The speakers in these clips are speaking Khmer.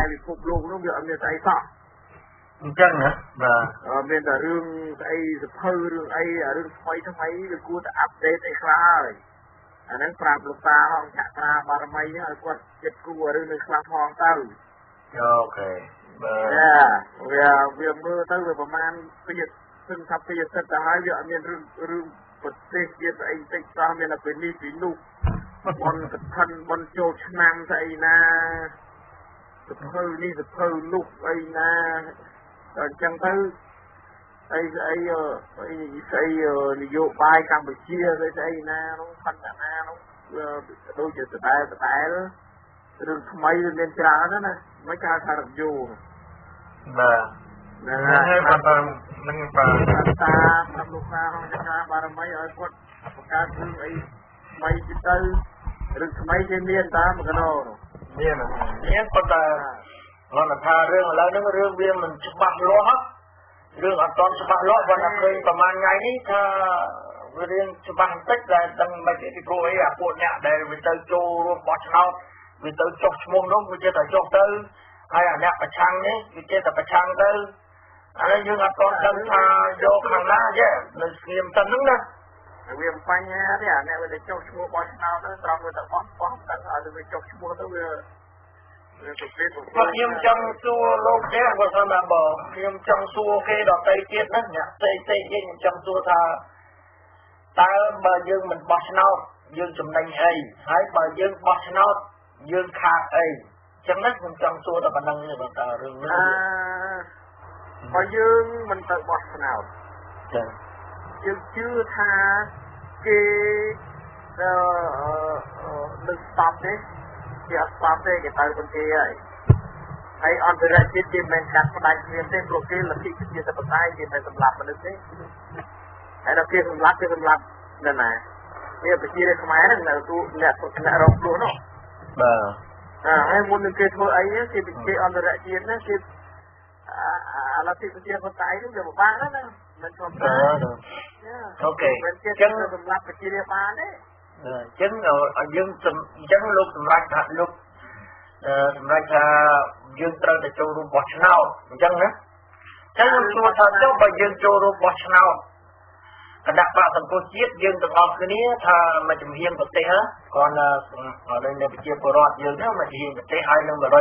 ពិភពលោកនោះវាអត់មានស្អីសោះអញ្ចឹងណាបាទមានតែរឿងស្អីសភៅរឿងអីរឿងថ្មីថ្មីវាគួរតែអាប់ដេតអីខ្លះហើយអាហ្នឹងប្រាប់លោកតាហងចក្រាបារមីហ្នឹងឲ្យគាត់ចិត្តគួររឿងនឹងខ្លះផងទៅអូខេបាទវាមើលទៅវាប្រហែលពីសឹងថាពីសិតទៅហើយវាអត់មានរឿងប្រទេសជាតិអីតិចសោះមានតែពីនេះពីនោះបនកឋិនបនចូលឆ្នាំស្អីណាសភៅនេះសភៅនោះអីណាអញ្ចឹងទៅស្អីនយោបាយកម្ពុជាស្អីណានោះខណ្ឌណានោះដូចជាដដែលរឿងថ្មីវាមានច្រើនណាមិនគេហៅថារំយោបាទហ្នឹងហើយនឹងបាទតាប្រាប់លោកតាហងចក្រាបារមីឲ្យគាត់បង្កើតរឿងអីថ្មីទៅរឿងថ្មីគេមានតាមកណោមានគាត់ថាគាត់ថារឿងឥឡូវហ្នឹងរឿងវាមិនច្បាស់លាស់រឿងអត់ទាន់ច្បាស់លាស់គាត់ថាឃើញប្រហែលថ្ងៃនេះថាវារឿងច្បាស់បន្តិចតែដឹងមិនពីព្រោះអីអាពួកអ្នកដែលវាទៅចូលរួមបោះឆ្នោតវាទៅចុះឈ្មោះនោះវាចេះតែចុះទៅហើយអាអ្នកប្រឆាំងនេះវាចេះតែប្រឆាំងទៅហើយយើងអត់ទាន់ដឹងថាយកខាងណាទេនៅស្ងៀមទៅហ្នឹងណាវាបញ្ហាទេអាអ្នកវាទៅចុះឈ្មោះបោះឆ្នោតទៅត្រង់វាទៅបោះទៅឲ្យវាចុះឈ្មោះទៅវាខ្ញុំចង់សួរលោកទេបើសិនណាបងខ្ញុំចង់សួរគេដទៃទៀតណាអ្នកផ្សេងខ្ញុំចង់សួរថាតើបើយើងមិនបោះឆ្នោតយើងចំណេញអីហើយបើយើងបោះឆ្នោតយើងខាតអីចឹងណាខ្ញុំចង់សួរតែប៉ុណ្្នឹងទេបើតើរឿងនេះបើយើងមិនទៅបោះឆ្នោតចា៎យើងជឿថាគេនឹងស្តាប់ទេគេអត់ស្តាប់ទេគេទៅបន្ទាហើយអន្តរជាតិគេមិនកាត់ផ្ដាច់គ្នាទេព្រោះគេលទ្ធិប្រជាធិបតេយ្យគេមិនសម្លាប់មនុស្សទេហើយដល់គេសម្លាប់នៅណាវាប្រជារាស្ត្រខ្មែរហ្នឹងនៅទូអ្នករងគ្រោះនោះបាទហើយមុននឹងគេធ្វើអីគេអន្តរជាតិណាគេលទ្ធិប្រជាធិបតេយ្យហ្នឹងវាពិបាកណាស់ណាមិនធម្មតាអូខេអញ្ចឹងសម្រាប់ប្រជារាស្ត្របានទេអញ្ចឹងយើងអញ្ចឹងលោកសម្រាប់ថាលោកសម្រាប់ថាយើងត្រូវតែចូលរួមបោះឆ្នោតអញ្ចឹងណាអញ្ចឹងខ្ញុំសួរថាចុះបើយើងចូលរួមបោះឆ្នោតគណៈបកសង្គ្រោះជាតិយើងទាំងអស់គ្នាថាមកជំហានប្រទេសគ្រាន់តែនៅប្រជាពលរដ្ឋយើងទៅមកជំហានប្រទេសហើយនឹង120 118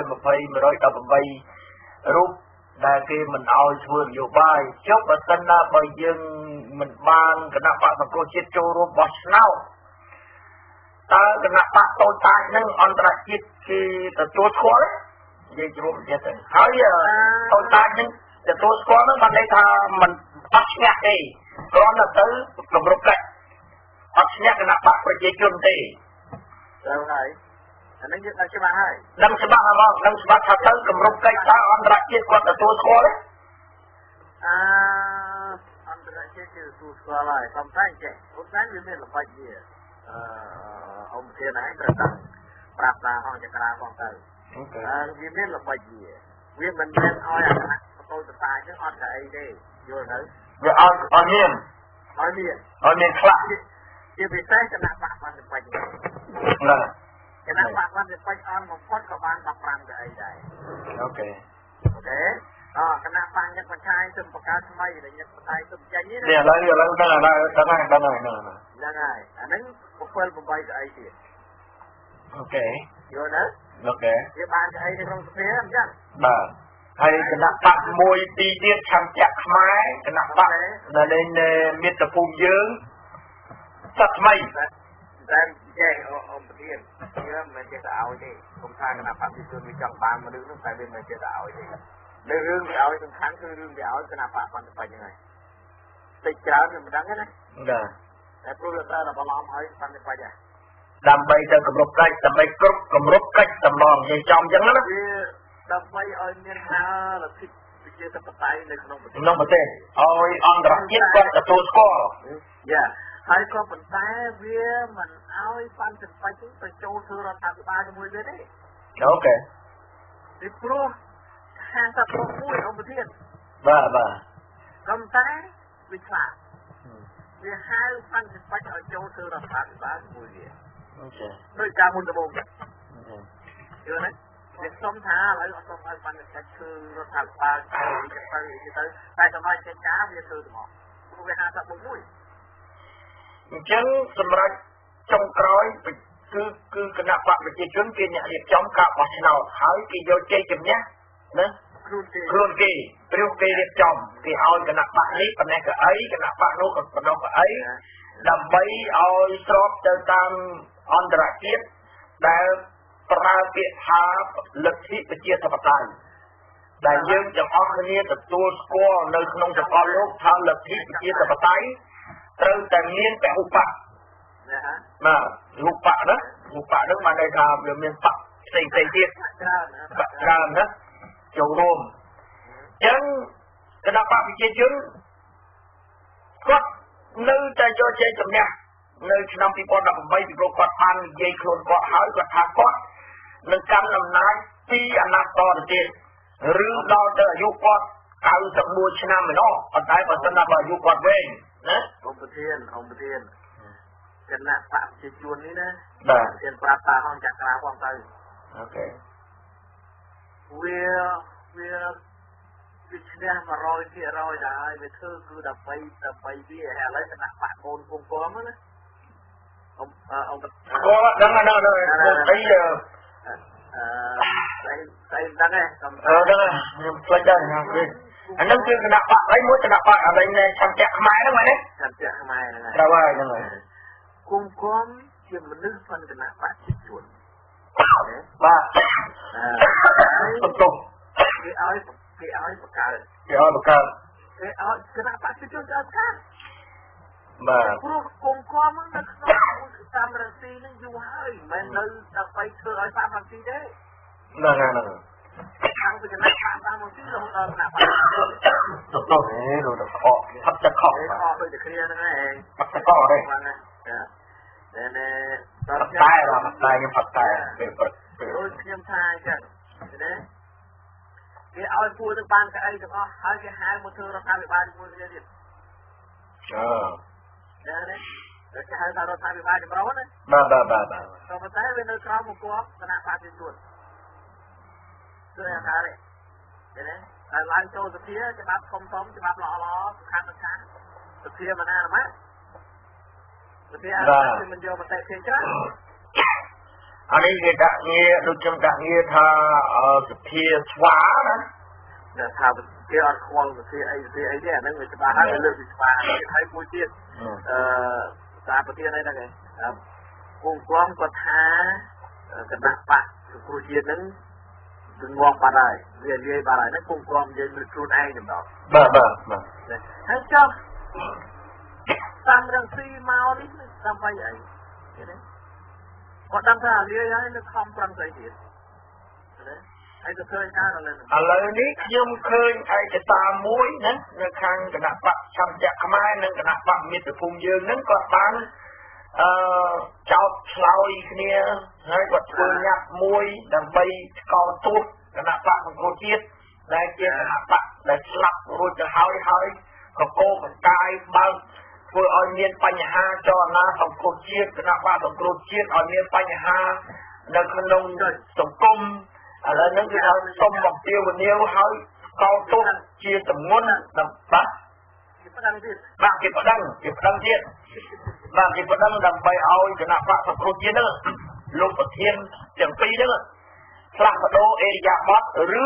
រូបដែលគេមិនអោយធ្វើនយោបាយចុះបើសិនណាបើយើងមិនបានគណៈបកសង្គ្រោះជាតិចូលរួមបោះឆ្នោតតើគណៈបកតូចតាចនឹងអន្តរជាតិគេទទួលស្គាល់និយាយជ្រុំចិត្តទៅហើយតូចតាចនឹងទទួលស្គាល់នឹងបានន័យថាមិនអត់ឈ្នះទេគ្រាន់តែទៅគម្រប់កាច់អត់ឈ្នះគណៈបកប្រជាជនទេទៅហើយអានេះយើងដឹងច្បាស់ហើយដឹងច្បាស់ហ្មងដឹងច្បាស់ថាទៅគម្រប់កិច្ចតើអន្តរជាតិគាត់ទទួលស្គាល់ទេអន្តរជាតិគេទទួលស្គាល់ហើយសំខាន់ចេះអូនតែវាមានល្បិចវាអង្គធានហ្នឹងត្រូវតាំងប្រាប់តាហងចក្រាផងទៅវាមានល្បិចវាមិនមែនឲ្យអាគណៈបតូចតាយហ្នឹងអត់តែអីទេយល់ទៅវាអត់មានខ្លះជាពិសេសគណៈបកបានទៅបាច់ណាគណៈបកបានទៅបាច់អនបំផុតក៏បាន15ទៅអីដែរអូខេគណៈបកញឹកបញ្ឆាយទៅបង្កើតថ្មីដែលញឹកបតៃទៅចេញនេះនេះឥឡូវដឹងហើយហ្នឹងហើយអាហ្នឹង7 8ទៅអីទៀតអូខេយល់ណាអូខេវាបានទៅអីនៅក្នុងសភាអញ្ចឹងបាទហើយគណៈបកមួយទីទៀតឆន្ទៈខ្មែរគណៈបកដែលលេងមាតុភូមិយើងសត្វថ្មីតែចេះអង្គប្រធានយើងមិនចេះតែឲ្យទេគុំថាគណៈបកប្រជាជនវាចង់បានមនុស្សនោះតែវាមិនចេះតែឲ្យទេនៅរឿងវាឲ្យសំខាន់គឺរឿងវាឲ្យគណៈបកបានទៅបាច់ហ្នឹងហើយតិចច្រើនវាមិនដឹងទេណាតែព្រោះវាតែបន្លំឲ្យបានទៅបាច់ហ្នឹងដើម្បីទៅគម្រប់កិច្ចដើម្បីគ្រប់គម្រប់កិច្ចតំណងនិយាយចំអញ្ចឹងណាវាដើម្បីឲ្យមានការលទ្ធិប្រជាធិបតេយ្យនៅក្នុងប្រទេសឲ្យអន្តរជាតិគាត់ទទួលស្គាល់ហើយក៏ប៉ុន្តែវាមិនឲ្យបានចំបាច់ទៅចូលធ្វើរដ្ឋាភិបាលជាមួយវាទេអូខេពីព្រោះ50ក្រុមមួយអង្គប្រធានបាទក៏ប៉ុន្តែវាខ្លាចវាហៅបានចំបាច់ឲ្យចូលធ្វើរដ្ឋាភិបាលជាមួយវាអូខេដោយការមុនដំបូងយល់ទេ việc xóm thả lấy xóm ai ban được cái thư nó thật ba cái tới tại sao mai cái cá bây giờ mà cũng phải hạ tập một mũi chân sầm rạch trong cõi cứ cái nạp bạc về chia chuyến kia nhận việc chống cả bọc nào hỏi kỳ vô chơi chùm nhá nè luôn kỳ riêu kỳ việc chồng thì ôi cái nạp bạc ấy phần này cái ấy cái nạp bạc nó còn phần đâu cái ấy đầm bấy ôi sốt cho tam on the right để pra biệt hạ lực thị về chia thập tài đại dương trong óc kia tập tua score nơi không trong óc lúc thao lực thị về chia thập tài từ tầng niên tại hụt bạc mà hụt bạc đó mà đây là về miền bắc xây tiết bạc tràm đó châu rôm chân cái nào bạc chia chứng có nơi ta cho chơi chậm nhạc nơi năm thì con đập bay thì con ăn dây khôn con hỏi con thang con nâng cam nằm nái tí ăn nát to được tiền rư đo cho du con cao sập mùa chi năm mà nó còn tại còn tân là bà du con về nè ông Bờ Thiên cái nạp phạm chỉ chuồnนี้นะtiềnปราตาห้องจักราความใจโอเคเวียวิชเนียมารอยที่รอยได้ไปเธอคือดับไปที่อะไรขณะปะโกนกงกอมนะông có đang bây giờ đây đang này đang lấy đây anh đang chưa nạp bạc lấy muối nạp bạc ở đây này chăm chẹt mai đó mày đấy chăm chẹt mai này đâu rồi đâu rồi cung cóm chỉ một nước phân cái nạp bạc chỉ chuẩn ba tục cái áo bạc cờ cái áo cái nạp bạc chỉ chuẩn cho khác mà cung cóm nó tam răng xi nó du hơi mà nơi ta phải thưa ở tam răng xi đấy nè thằng cái này tam răng xi rồi nạp bạc tục thế rồi nó khó thắt chặt khó bây giờ kia nó này thắt chặt khó đây nè mặt tay là mặt tay nhưng mặt tay ôi nhâm thai chứ đấy cái áo phu được ban cái ấy được không hai cái hai một thưa nó thay bị ban phu cái gì đấy cái hai tao nó thay bị ban cái bao đấy ba còn mà tay bên nơi cao một cua cái nào phát trên chuột cái này cái đấy đấy lan châu từ phía cái bắp không sống cái bắp lò khăn từ phía mà na mà từ phía thì mình vô mà tay phía chứ anh ấy người ta nghe được trong ta nghe tha từ phía xóa đó để thà cái ăn khoang từ phía ấy đấy nó người ta bán hay lừa bị phá hay mua tiền ta bữa tiên đây là cái cùng quang có tha cái bạc bạc của tiền nó đừng ngon bà này về bà này nó cùng quang về được luôn ai nhầm đó ba thấy chưa tam răng xi mau đi tam bay vậy đấy còn tam thà lia ấy nó không răng dây tiền đấy ai cứ khơi cá rồi lên lời ní nhưng khơi ai cái ta muối nè nó khăn cái nạp bạc xăm chặt mai nên cái nạp bạc miệt từ vùng dương nó có bán cháo sôi kia hay quật phương nhặt muối đằng bay con tuốt cái nạp bạcของcô chiết đây kia cái nạp bạc để lặp rồi cho hơi còn cô còn cài bao vừa ở miền Tây ha cho naของcô chiết cái nạp bạcของcô chiết ở miền Tây ha nó không nông tổng cung là những cái tôm mọc tiêu và nhiều hơi cao tốt chia tầm ngôn tầm bát và kịp đăng thiên và kịp đăng đầm bay ao cái nạp bạc thật luôn chiến đó lục bậc thiên chẳng phi đó làm một đô e giả bát rứ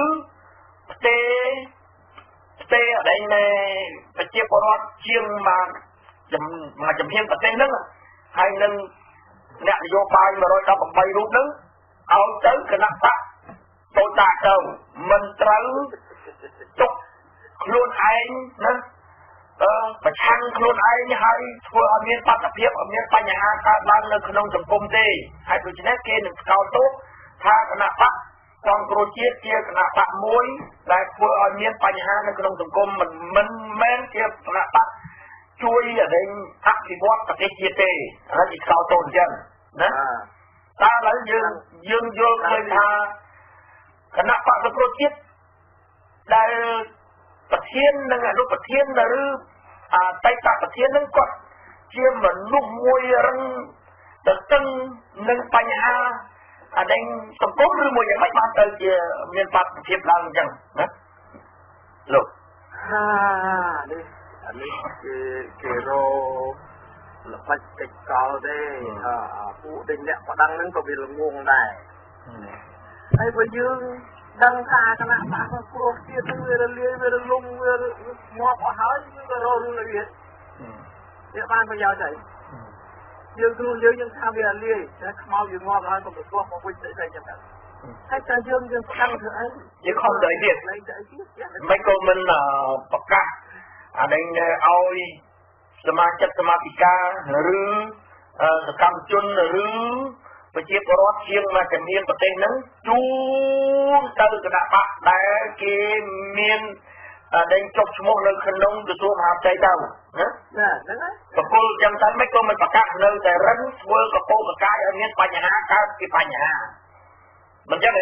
tê ở đây này phải chia có rót chiêng mà chấm thiên bậc tên đó hay nên nẹt vô bay mà rồi đọc bay rút đó ao tới cái nạp bạc tôi ta đâu mình trâu chúc luôn anh nè phải chăng luôn anh hay vừa ở miền Bắc tập hiệp ở miền Tây nhà hàng ta đang lên trong trong công ty hay tôi chỉ nói kia được cao tốt tha cái nạp bạc còn pro chiết kia cái nạp bạc muối lại vừa ở miền Tây nhà hàng trong trong công mình men kia nạp bạc chui ở đây áp thì bót tập cái chia tê nó chỉ cao tốt chân nè ta lấy dương vô khơi tha cái nạp bạc pro chiết đạiประเทศนึงอ่ะลูกประเทศนึงไต้ตาประเทศนึงก็เชื่อเหมือนลูกมวยรังแต่ตึงนึงปัญหา anh tổng cố rư mùi những mấy bạn tới kia miền Bắc thiệp lang chẳng lục đi anh đi cái rô là phải chạy cao đây phụ định lẹ có đăng nâng có bị là nguồn này ai bây giờ đăng thà cái nào mà có cô kia tôi về liền về lùng về mua có hỏi về rô luôn là biết địa bàn bây giờ chạy dương tu dương tham về liền sẽ mau dương ngon rồi còn được qua một quýt chạy chẳng hạn hay cho dương thăng thử ấy chứ không đợi việc mấy cô mình là bậc ca anh ôiสมาชิกสมาชิกาหรือสกรรมชนหรือประชาชนเชียงมาจากเมียนประเทศนั้นจูงเติร์กระบะแต่เกมีนเดินจบชั่วโมงเลยขนมจะตัวหาใจเดานะปกติยังทันไม่ก็มันประกาศเลยแต่รั้งเวอร์กับโปกับกายอันนี้ปัญหาการที่ปัญหามันจะไหน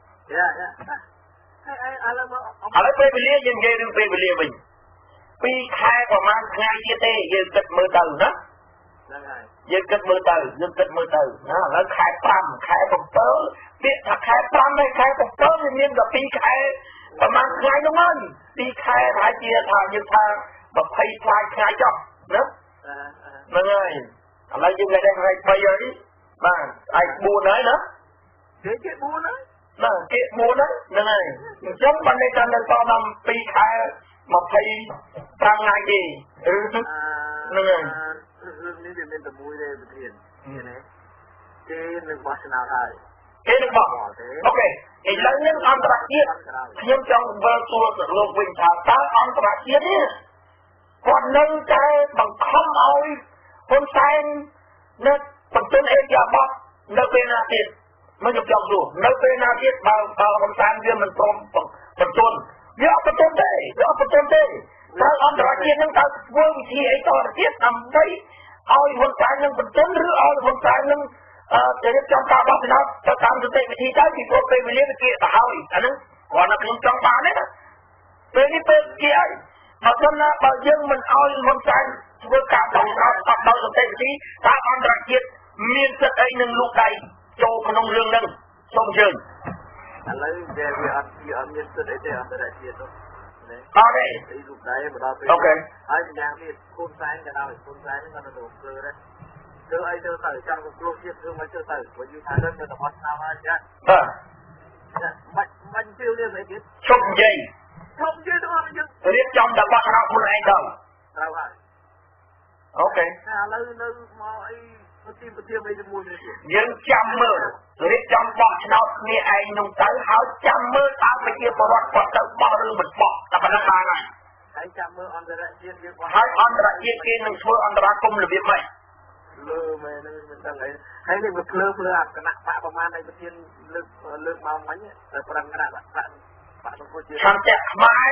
อะไรไปเลี้ยยังไงหรือไปเลี้ยวิ่งปีแค่ประมาณไงยี่เต้ยืนกัดมือเต่านะยืนกัดมือเต่านะแล้วแค่ปรำแค่ผมเต๋อเบี้ยถ้าแค่ปรำได้แค่ผมเต๋อยังเงี้ยกับปีแค่ประมาณไงน้องมันปีแค่หายเจียทางยืนทางแบบไฟไฟแค่จบนะนั่นไงอะไรยังไงได้ไงไปเลยมาไอ้บูนเลยนะเจ๊บูนเลยน่ะเจ๊บูนเลยนั่นไงจนวันนี้การเดินต่อนำปีแค่มาไฟปรำไงดีนั่นไงนี่เป็นตะบุยเลยประเทศนี่นะเจ๊นึกว่าชนะได้ Thế được không? Ok. Thì lấy những anh ta biết nhưng trong vơ tua sự lục bình thả ta anh ta biết đi còn nâng cái bằng không ôi hôn sang nó bằng tên em giả bọc nó bên nào tiết mới được chọn dù nó bên nào tiết bao hôn sang viên mình tôm bằng tuần vì ở phần tuần đây ta anh ta biết nhưng ta vương thì ấy to là tiết nằm đây ôi hôn sang nhưng bằng tuần rứa ôi hôn sang nhưng jadi contoh apa benar tentang detik kita di kopi milik kita tahu kan warna penumpang mana ini pergi maksudnya bagi menawal mencan berkat atau detik ini tak antara kita minat ini lukai jauh menung renang songjen kalau dia minat itu antara kita Oke. Oke. Ai yang ni kun saya kenal kun saya ni kan ada dokter đưa ai đưa tới trong một lô chiếc thương mới đưa tới bởi vì thằng đơn là bắt nào nha mình tiêu liên vậy chứ không gì đúng không chứ biết trong đã bắt nào một anh đâu đâu hả ok lâu mà ai nó tìm mấy cái mùi này nhưng trăm mơ biết trong bắt nào nghe ai nung tới háo trăm mơ tao phải kia bỏ rót bỏ tới bỏ rư mình bỏ là phải làm bài này hãy trăm mơ on the right chiếc hãy on the right chiếc kia nung xuống on the right cung là việc mày lơ mày nó đang ấy hay là một lơ cái nặng bạประมาณในประเทศเลิกมามั้ยแต่พลังกระดาษบะต้องพูดเยอะ tham gia máy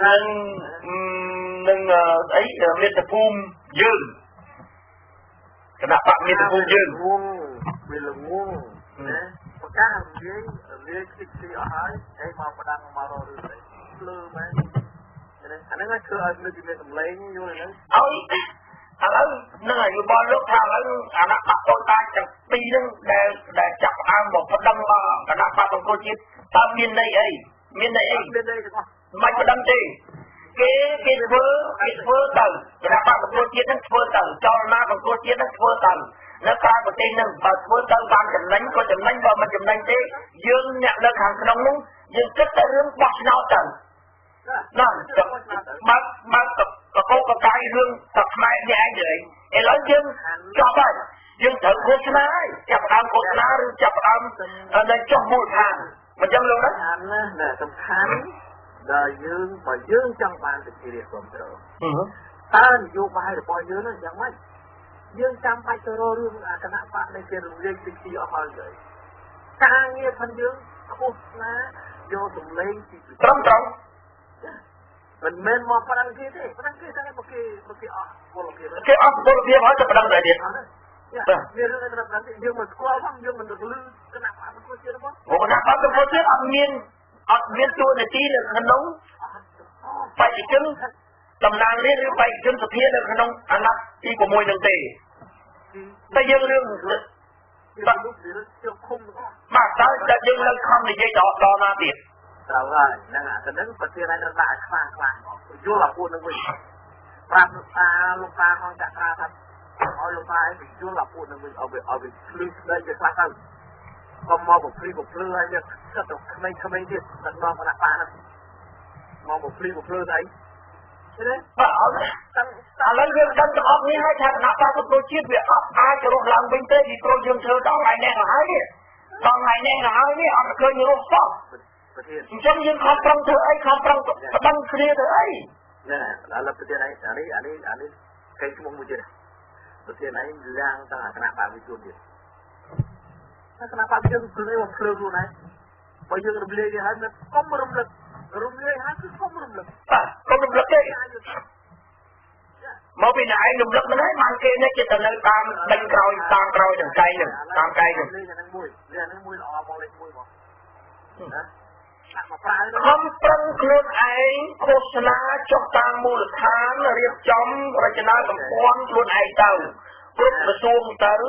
nên ấy miền Tây Phum dương cái nào bạn miền Tây Phum dương vì là ngungประกาศเลี้ยคิดที่อะไรไอ้มาประดังมาเราเลยเลิกไหมอันนั้นก็คืออันนึงที่เป็นเล้งอยู่เลยนะ Halo, nângอยู่บอลลูกทางแล้วอาณาปักต้นตาจากปีนึงแต่จับอ้างบอกพดังว่าอาณาปักตรงโคจิตตามมินในไอ้ไม่พดังจีเก๋เฟื่อเต่าอาณาปักตรงโคจิตนั่นเฟื่อเต่าจอหน้าตรงโคจิตนั่นเฟื่อเต่านักการประเทศนึงแบบเฟื่อเต่าบางจำนั้นก็จำนั้นว่ามันจำนั้นจียืนเนี่ยเลิกห่างขนมนึงยืนก็จะเรื่องวัดนาวเต่านั่นมากับโคกับกายเรื่องสักไม่เนี่ยเลยไอ้เรายังจับไปยังถือโฆษณาจับโฆษณาหรือจับในช่องมูลทางมันยังรู้นะเนี่ยสำคัญได้ยืนจังบ้านเป็นที่เรียกความเจริญถ้าอยู่ไปหรือปล่อยยืนนั่นยังไม่ยืนจำไปเจริญเรื่องคณะพระในเรื่องเรียนสิ่งที่เอาไปเลยการเงียบพันยืนโฆษณาโยสมเลงที่ตรง mình men mau padang kita ni pakai bola dia. Okey, bola dia macam padang dia. Ya, dia nak nanti dia sekolah bang, dia mendulu kenapa aku cerita bang? Oh, kenapa aku cerita admin tu nanti nak kenong. Pai chân tầm nàng niឬpai chânសភានៅក្នុងអាណត្តិទី6នឹងទេតែយើងរឿងតែលោកវាជុំឃុំ mà tới là dừng lên không thì dây đỏ na tiền rồi nên là cái đứng bật tiền này nó lại khoan vô là buồn nó mình và lúc ta không chặt ra thật lúc ta ấy mình vô là buồn nó mình ở bị lưu đây cái khoan thôi còn mò một phư hay như rất là không mấyទៀតđặt mò một đặt bạn mò một phư đấy thế đấy lấy riêng dân cho ông như hai thằng nạp ra của tôi chiết việc ai cho nó làm bình tĩnh thì tôi dương thơ đó ngày nay là ai đi đó ngày nay là ai đi ông là cơ như lúc đó trong những không trong thơ ấy không trong băng kia thơ ấy nè là bữa này anh cái mong muốn gì bữa này lang ta kenapa begitu dia kenapa dia beli orang flu tu naik baju yang beli dia hanya komrum lek komrum lek đấy mỗi vì nãy nằm lấp nó mang kia nó chỉ cần tam đánh còi đằng cây này tam cây này không trăng luôn ấy cố na cho tam mùi tháng riêng chấm rồi cho nó cầm quan luôn ấy tàu cướp là xuông tới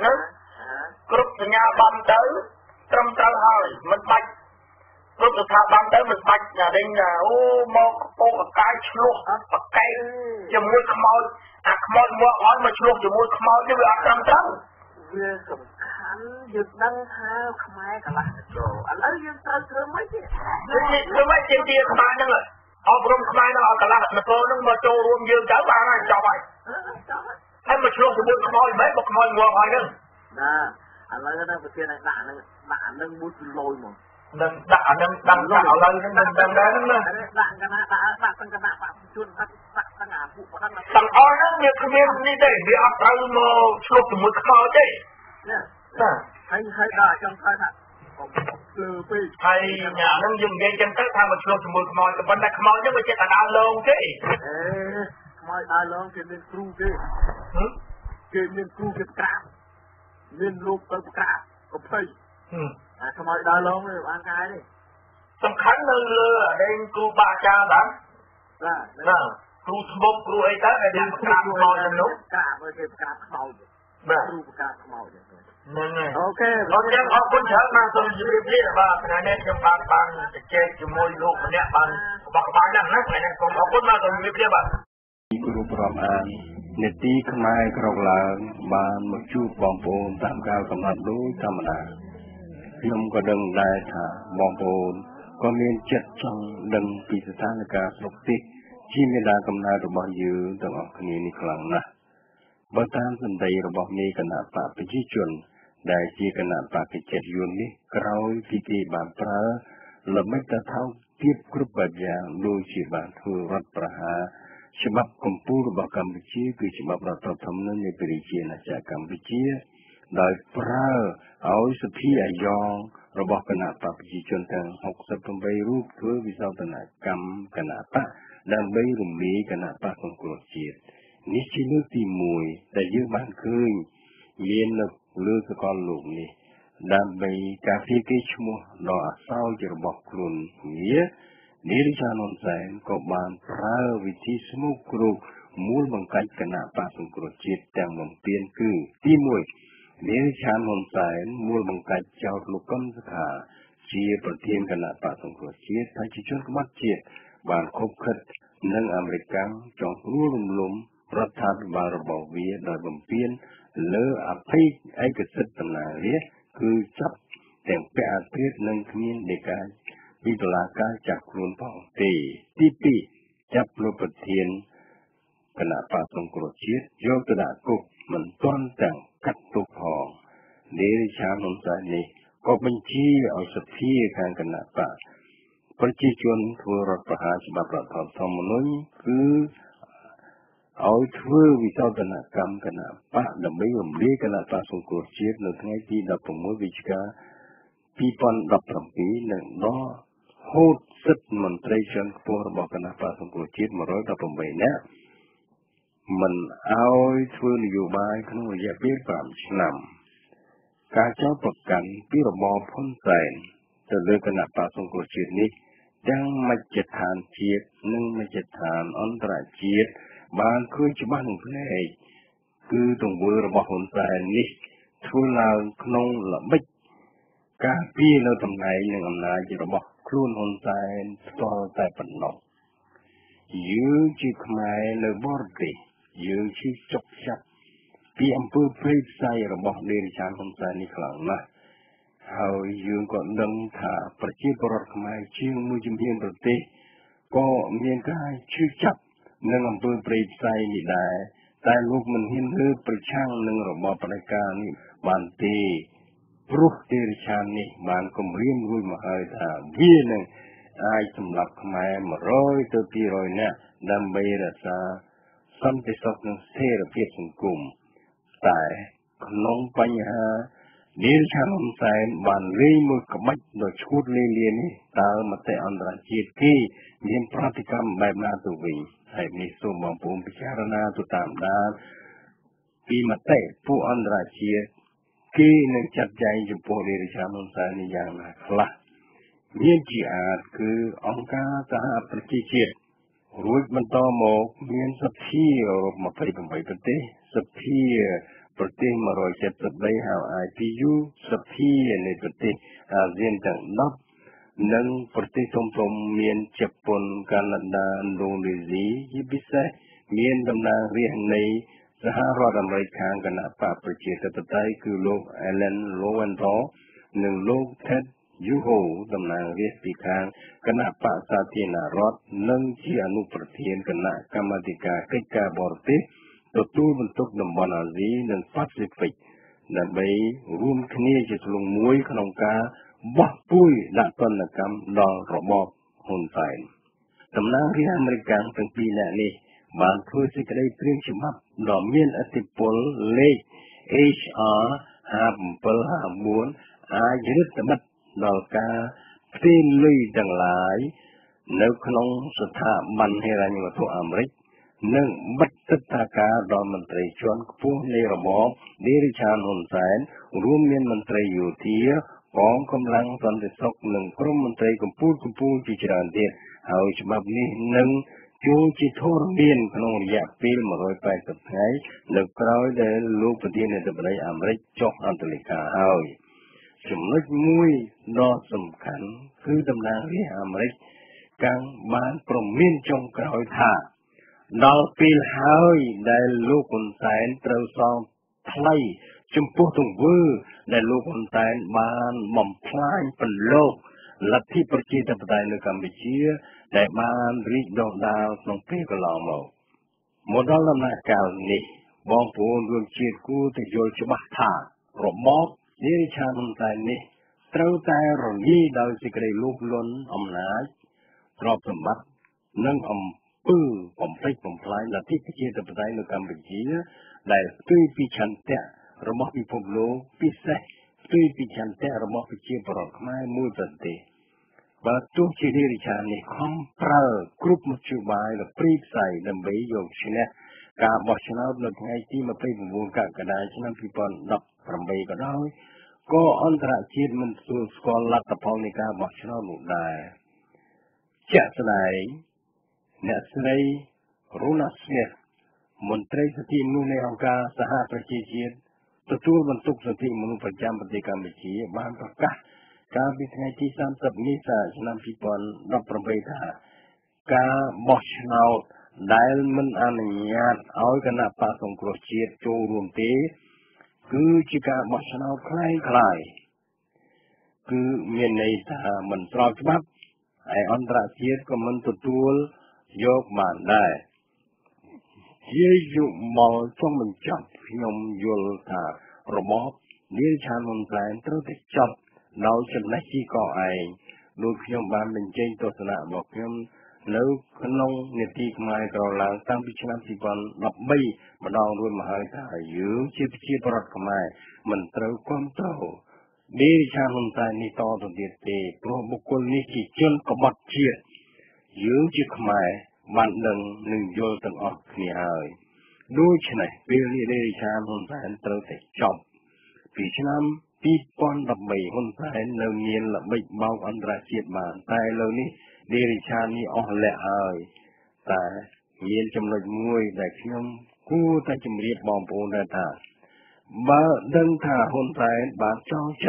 cướp là nhà băm tới trong tàu hỏi mình bạch cướp là thả băm tới mình bạch nhà đây là một cái chuột một cái cho mùi khmoi khmoi mua ói mà chuột cho mùi khmoi chứ bị trăng trăng វាសំខាន់យើងដឹងថាខ្មែរកន្លះចូលឥឡូវយើងត្រូវធ្វើម៉េចទេធ្វើម៉េចជាជាខ្មែរហ្នឹងអប់រំខ្មែរហ្នឹងឲ្យកន្លះនគរហ្នឹងមកចូលរួមយើងទៅបានហើយចប់ហើយមកឆ្លងជាមួយខ្មោចមិនមកខ្មោចងាប់ហើយហ្នឹងណាឥឡូវហ្នឹងប្រធានដាក់ហ្នឹង1គីឡូហ្មងនឹងដាក់អានឹងដឹងថាឥឡូវហ្នឹងដឹងដែរហ្នឹងណាដាក់កណាដាក់ទាំងកណាបាក់ជួនដាក់ទាំងអាពួកប៉ុណ្ណឹងទាំងអស់ហ្នឹងវាគ្មាននេះទេវាអត់ត្រូវមកឆ្លុះជាមួយខ្មោចទេណាហើយដល់ចង់ថាភ្លឺពេកហើយញ៉ាំហ្នឹងយើងនិយាយចឹងទៅថាមកឆ្លុះជាមួយខ្មោចក៏ប៉ុន្តែខ្មោចហ្នឹងវាចេះតែដើរលងទេខ្មោចដើរលងគេមានគ្រូគេមានគ្រូគេក្រាបមានលោកទៅក្រាបកំភៃខ្មោចដើរលងវាបានកាយទេសំខាន់នៅលើអីគ្រូបាអាចារ្យដែរណាគ្រូស្មុកគ្រូអីទៅដែលយើងក្រាបខ្មោចហ្នឹងក្រាបមើលគេក្រាបខ្មោចបាទគ្រូក្រាបខ្មោចហ្នឹងហើយអូខេអរគុណច្រើនណាស់សូមជម្រាបលាបាទថ្ងៃនេះខ្ញុំបានជជែកជាមួយលោកម្នាក់បានបកបានណាស់ណាថ្ងៃនេះសូមអរគុណណាស់សូមជម្រាបលាបាទគ្រូប្រមអាននេតិខ្មែរក្រកឡើងបានមកជួបបងប្អូនតាមកាលកំណត់ដូចធម្មតាខ្ញុំក៏ដឹងដែរថាបងប្អូនក៏មានចិត្តចង់ដឹងពីស្ថានភាពស្រុកទេសជាមេដាកំណើតរបស់យើងទាំងអស់គ្នានេះខ្លាំងណាស់បើតាមសម្ដីរបស់មេគណៈបកប្រជាជនដែលជាគណៈបកចិត្តយួននេះក្រោយពីគេបានប្រើល្បិចតថោកទៀតគ្រប់បែបយ៉ាងដូចជាបានធ្វើរដ្ឋប្រហារច្បាប់កម្ពុជារបស់កម្ពុជាគឺច្បាប់រដ្ឋធម្មនុញ្ញនៃប្រជាណាចក្រកម្ពុជាដោយប្រើឲ្យសភាអាយ៉ងរបស់គណៈបកប្រជាជនទាំង68រូបធ្វើវិសោធនកម្មគណៈបកដើម្បីរំលាយគណៈបកសង្គ្រោះជាតិនេះជាលើកទី1ដែលយើងបានឃើញមាននៅលើសកលលោកនេះដើម្បីការពារកេរ្តិ៍ឈ្មោះដ៏អាសោចរបស់ខ្លួនវានារីចានហ៊ុនសែនក៏បានប្រើវិធីស្មុគគ្រោកមូលបង្កាច់គណៈបកសង្គ្រោះជាតិទាំងបំពេញគឺទី1នារីចានហ៊ុនសែនមូលបង្កាច់ចោទលោកកឹមសុខាជាប្រធានគណៈបកសង្គ្រោះជាតិប្រជាជនក្បត់ជាតិបានខົບខិតនឹងអាមេរិកចង់ព្រួលរំលំរដ្ឋាភិបាលរបស់វាដោយបំពេញលើអភ័យឯកសិទ្ធិតំណាងរាស្ត្រគឺចាប់ទាំងពាក់អាត្រិតនិងគ្មានដីកាពីតុលាការចាប់ខ្លួនផងទេទី2ចាប់លោកប្រធានគណៈបកសង្គ្រោះជាតិយកទៅដាក់គុកមិនទាន់ទាំងកាត់ទុកផងនារីឆាហ៊ុនសែននេះក៏បញ្ជាឲ្យសភាខាងគណៈបកប្រជាជនធ្វើរដ្ឋប្រហារច្បាប់រដ្ឋធម្មនុញ្ញគឺឲ្យធ្វើវិសោធនកម្មគណៈបកដើម្បីរំលាយគណៈបកសង្គ្រោះជាតិនៅថ្ងៃទី16វិច្ឆិកា2017និងដល់ហូតសិទ្ធិមន្ត្រីជាន់ខ្ពស់របស់គណៈបកសង្គ្រោះជាតិ118នាក់មិនឲ្យធ្វើនយោបាយក្នុងរយៈពេល5ឆ្នាំការចោទប្រកាន់ពីរបបហ៊ុនសែនទៅលើគណៈបកសង្គ្រោះជាតិនេះទាំងមជ្ឈដ្ឋានជាតិនិងមជ្ឈដ្ឋានអន្តរជាតិបានឃើញច្បាស់នឹងភ្នែកគឺទង្វើរបស់ហ៊ុនសែននេះធ្វើឡើងក្នុងល្បិចការពីនៅតំណែងនិងអំណាចរបស់ខ្លួនហ៊ុនសែនផ្ទាល់តែប៉ុណ្ណោះយើងជាខ្មែរនៅបរទេសយើងជាចុកចាប់ពីអំពើព្រៃផ្សៃរបស់ដេរចានហ៊ុនសែននេះខ្លាំងណាស់ហើយយើងក៏ដឹងថាប្រជាពលរដ្ឋខ្មែរជាងមួយជំនាញប្រទេសក៏មានការជឿចាប់នឹងអំពើព្រៃផ្សៃនេះដែរតែលោកមិនហ៊ានលើកប្រឆាំងនឹងរបបផ្ដាច់ការនេះបានទេព្រោះទេរឆាននេះបានគម្រាមរួចមកហើយថាវានឹងអាចសម្លាប់ខ្មែរ100ទៅ200នាក់ដើម្បីរក្សាសន្តិសុខនិងស្ថិរភាពសង្គមតែក្នុងបញ្ហាទេរឆានហ៊ុនសែនបានលេងមួយក្បាច់ដ៏ឈួតលេលានេះតើមតិអន្តរជាតិគេមានប្រតិកម្មបែបណាទៅវិញហើយនេះសូមបងប្អូនពិចារណាទៅតាមដានពីមតិពួកអន្តរជាតិគេនឹងចាត់ចែងចំពោះទេរឆានហ៊ុនសែននេះយ៉ាងណាខ្លះមានជាអាចគឺអង្គការសហប្រជាជាតិរួចបន្តមកមានសភាអឺរ៉ុប28ប្រទេសសភាប្រទេស173ហៅ IPU សភានៃប្រទេសអាស៊ានទាំង10និងប្រទេសធំៗមានជប៉ុនកាណាដាឥណ្ឌូនេស៊ីជាពិសេសមានតំណាងរាស្ត្រនៃសហរដ្ឋអាមេរិកខាងគណៈបកប្រជាធិបតេយ្យគឺលោក Alan Lowenthal និងលោក Ted Yoho តំណាងរាស្ត្រពីខាងគណៈបកសាធារណរដ្ឋនិងជាអនុប្រធានគណៈកម្មាធិការកិច្ចការបរទេសទទួលបន្ទុកតំបន់អាស៊ីនិងប៉ាស៊ីហ្វិកដើម្បីរួមគ្នាជាធ្លុងមួយក្នុងការបោះពុយដាក់ទណ្ឌកម្មដល់របបហ៊ុនសែនតំណាងរាស្ត្រអាមេរិកទាំងពីរនាក់នេះបានធ្វើសេចក្តីព្រាងច្បាប់ដ៏មានឥទ្ធិពលលេខ HR 5754អាចរឹតបន្តឹងដល់ការផ្ទេរលុយទាំងឡាយនៅក្នុងស្ថាប័នហិរញ្ញវត្ថុអាមេរិកនិងបិទទឹកថាការដល់មន្ត្រីជាន់ខ្ពស់នៃរបបទេរឆានហ៊ុនសែនរួមមានមន្ត្រីយោធាកងកម្លាំងសន្តិសុខនិងក្រុមមន្ត្រីកម្ពុជាជាច្រើនទៀតហើយច្បាប់នេះនឹងចូលជាធរមានក្នុងរយៈពេល180ថ្ងៃនៅក្រោយដែលលោកប្រធានាធិបតីអាមេរិកចុះហត្ថលេខាហើយចំណុចមួយដ៏សំខាន់គឺតំណាងរាស្ត្រអាមេរិកកាំងបានប្រមានចុងក្រោយថាដល់ពេលហើយដែលលោកហ៊ុនសែនត្រូវសងថ្លៃចំពោះទង្វើដែលលោកហ៊ុនសែនបានបំផ្លាញបន្លកលទ្ធិប្រជាធិបតេយ្យនៅកម្ពុជាដែលបានរីកដុះដាលក្នុងពេលកន្លងមកដល់ដំណាក់កាលនេះបងប្អូនរួមជាតិគួរតែយល់ច្បាស់ថារបបទេរឆានហ៊ុនសែននេះត្រូវតែរលាយដោយសេចក្តីលោភលន់អំណាចទ្រព្យសម្បត្តិនិងអំពើបំផ្លិចបំផ្លាញលទ្ធិប្រជាធិបតេយ្យនៅកម្ពុជាដែលផ្ទុយពីឆន្ទៈរបស់ពិភពលោកពិសេសផ្ទុយពីឆន្ទៈរបស់ប្រជាពលរដ្ឋខ្មែរមួយប្រទេសបើទោះជាទេរឆាននេះខំប្រើគ្រប់មធ្យោបាយและព្រីផ្សៃដើម្បីយកឈ្នះការបោះឆ្នោតនៅថ្ងៃទី29កក្កដាឆ្នាំ2018ក៏ដោយក៏អន្តរជាតិមិនទទួលស្គាល់លទ្ធផលនៃការបោះឆ្នោតនោះដែរជាក់ស្ដែងអ្នកស្រី Rona Smith មន្ត្រីសិទ្ធិមនុស្សនៃអង្គការសហប្រជាជាតិទទួលបន្ទុកសិទ្ធិមនុស្សប្រចាំប្រទេសកម្ពុជាបានប្រកាសកាលពីថ្ងៃទី30មេសាឆ្នាំ2018ថាការបោះឆ្នោតដែលមិនអនុញ្ញាតឲ្យគណៈបកសង្គ្រោះជាតិចូលរួមទេគឺជាការបោះឆ្នោតคล้ายៗគឺមានន័យថាមិនស្របច្បាប់ហើយអន្តរជាតិក៏មិនទទួលយកបានដែរជាយុបល់ចុងបញ្ចប់ខ្ញុំយល់ថារបបនាយឆានហ៊ុនសែនត្រូវតែចប់ដោយចំណេះជីកឯងដោយខ្ញុំបានបញ្ចេញទស្សនៈរបស់ខ្ញុំនៅក្នុងនីតិខ្មែរក្រឡើងតាំងពីឆ្នាំ2013ម្ដងរួចមកហើយថាយើងជាប្រជាពលរដ្ឋខ្មែរមិនត្រូវគ្រប់គ្រងនាយឆានហ៊ុនសែននេះតទៅទៀតទេព្រោះបុគ្គលនេះជាជនក្បត់ជាតិយើងជាខ្មែរបានដឹងនិងយល់ទាំងអស់គ្នាហើយដូច្នេះពេលនេះនាយឆានហ៊ុនសែនត្រូវតែចប់ពីឆ្នាំ2013ហ៊ុនសែននៅមានល្បិចបោកអន្តរជាតិបានតែឥឡូវនេះនាយឆាននេះអស់លក្ខហើយតែមានចំណុចមួយដែលខ្ញុំគួរតែជម្រាបបងប្អូនដែរថាបើដឹងថាហ៊ុនសែនបានចង់ចិត្ត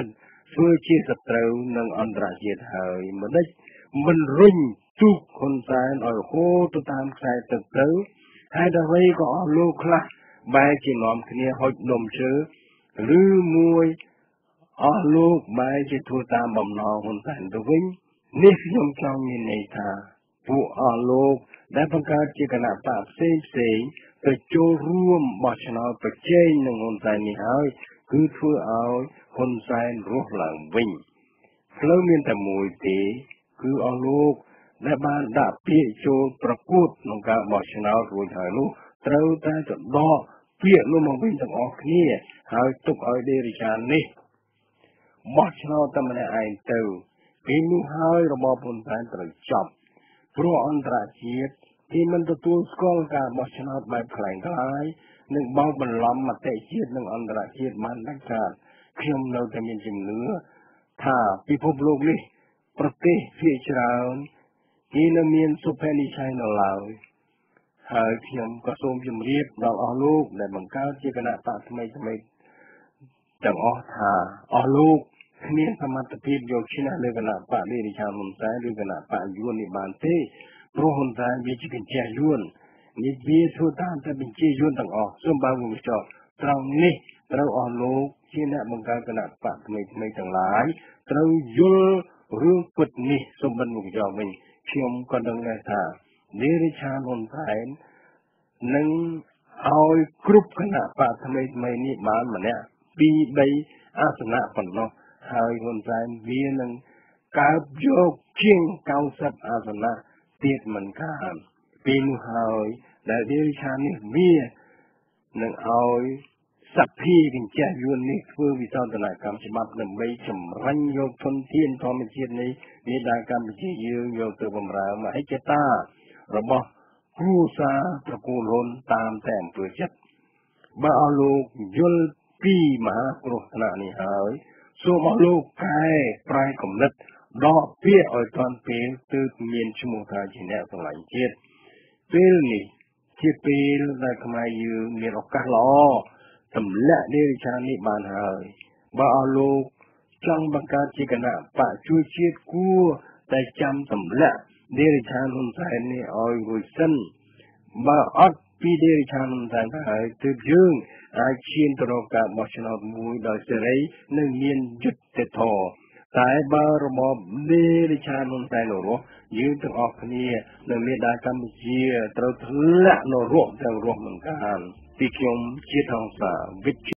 ធ្វើជាសត្រូវនឹងអន្តរជាតិហើយម្ដេចមិនរុញទូកហ៊ុនសែនឲ្យហូរទៅតាមខ្សែទឹកទៅហើយដល់វិញក៏អស់លោកខ្លះបែរជានាំគ្នាហុចនំជើឬមួយអស់លោកបែរជាធ្វើតាមបំណងហ៊ុនសែនទៅវិញនេះខ្ញុំចង់មានន័យថាពួកអស់លោកដែលបង្កើតជាគណៈបកផ្សេងទៅចូលរួមបោះឆ្នោតប្រជែងនឹងហ៊ុនសែននេះហើយគឺធ្វើឲ្យហ៊ុនសែនរស់ឡើងវិញផ្លូវមានតែមួយទេគឺអស់លោកដែលបានដាក់ពាក្យចូលប្រកួតក្នុងការបោះឆ្នោតរួចហើយនោះត្រូវតែទៅដកពាក្យនោះមកវិញទាំងអស់គ្នាហើយទុកឲ្យដេរិឆាននេះបោះឆ្នោតតែម្នាក់ឯងទៅពេលនោះហើយរបបហ៊ុនសែនត្រូវចប់ព្រោះអន្តរជាតិគេមិនទទួលស្គាល់ការបោះឆ្នោតបែបខ្លាំងខ្លាយនិងបោកបន្លំមតិជាតិនិងអន្តរជាតិបានដាច់ខាតខ្ញុំនៅតែមានជំនឿថាពិភពលោកនេះប្រទេសភាគច្រើនគេនៅមានសុភនិស្ស័យនៅឡើយហើយខ្ញុំក៏សូមជម្រាបដល់អស់លោកដែលបង្កើតជាគណៈបកថ្មីទាំងអស់ថាអស់លោកគ្មានសមត្ថភាពយកឈ្នះលើគណៈបកដេរិឆានហ៊ុនសែនឬគណៈបកយួននេះបានទេព្រោះហ៊ុនសែនវាជាកញ្ចេះយួននេះវាធ្វើតាមតែបញ្ជាយួនទាំងអស់សូមបើមកចោលត្រង់នេះត្រូវអស់លោកជាអ្នកបង្កើតគណៈបកថ្មីទាំងឡាយត្រូវយល់រឿងពិតនេះសូមបិទមកចោលវិញខ្ញុំក៏ដឹងដែរថាដេរិឆានហ៊ុនសែននឹងឲ្យគ្រប់គណៈបកថ្មីនេះបានម្នាក់2-3អាសនៈប៉ុណ្ណោះហើយហ៊ុនសែនវានឹងកើបយកជាង90អាសនៈទៀតមិនខានពេលនោះហើយដែលដេរិឆាននេះវានឹងឲ្យសភាកញ្ចះយួននេះធ្វើវិសោធនកម្មច្បាប់ដើម្បីចម្រាញ់យកធនធានធម្មជាតិនេះមេដាកម្ពុជាយើងយកទៅបម្រើមហិច្ឆតារបស់គ្រួសារត្រកូលហ៊ុនតាមតែអំពើចិត្តបើអស់លោកយល់ពីមហាគ្រោះថ្នាក់នេះហើយសូមអស់លោកកែប្រែគំនិតដកពាក្យឲ្យទាន់ពេលទើបមានឈ្មោះថាជាអ្នកស្រឡាញ់ជាតិពេលនេះជាពេលដែលខ្មែរយើងមានឱកាសល្អទម្លាក់ដេរិឆាននេះបានហើយបើអស់លោកចង់បង្កើតជាគណៈបកជួយជាតិគួរតែចាំទម្លាក់ដេរិឆានហ៊ុនសែននេះឲ្យរួចសិនបើអត់ពីដេរិឆានហ៊ុនសែនទៅហើយទើបយើងអាចឈានទៅរកការបោះឆ្នោតមួយដោយសេរីនិងមានយុត្តិធម៌តែបើរបបដេរិឆានហ៊ុនសែននៅរស់យើងទាំងអស់គ្នានៅមេដាកម្ពុជាត្រូវធ្លាក់នរកទាំងរស់មិនខានពីខ្ញុំជាថងសាវិជ្ជ